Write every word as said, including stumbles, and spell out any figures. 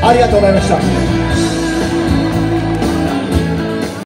ありがとうございました。